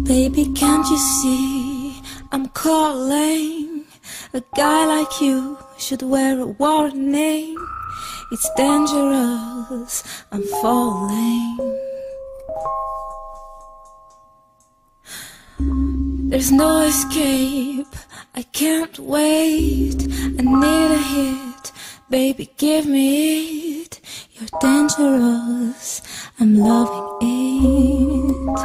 Baby, can't you see I'm calling? A guy like you should wear a warning. It's dangerous, I'm falling. There's no escape, I can't wait. I need a hit, baby, give me it. You're dangerous, I'm loving it.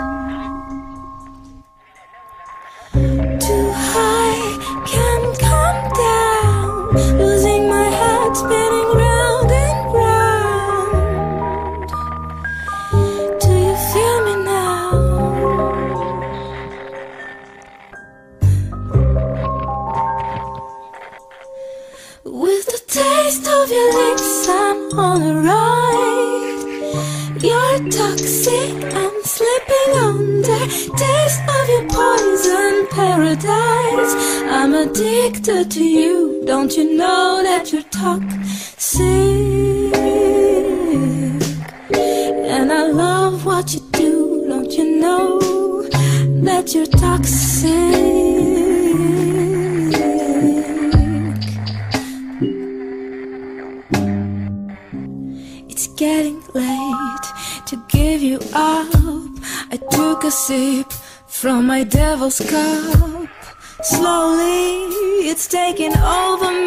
Too high, can't come down. Losing my head, spinning round and round. Do you feel me now? With the taste of your lips, I'm on a ride. You're toxic, I'm slipping under. Taste of your poison paradise. I'm addicted to you. Don't you know that you're toxic? And I love what you do. Don't you know that you're toxic? It's getting late to give you up. I took a sip from my devil's cup. Slowly, it's taking over